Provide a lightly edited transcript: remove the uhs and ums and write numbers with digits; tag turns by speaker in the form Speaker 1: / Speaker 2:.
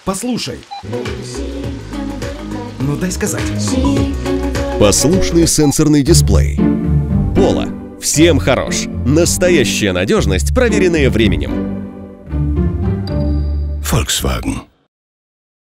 Speaker 1: Послушай. Ну, дай сказать.
Speaker 2: Послушный сенсорный дисплей. Пола. Всем хорош. Настоящая надежность, проверенная временем.
Speaker 3: Volkswagen.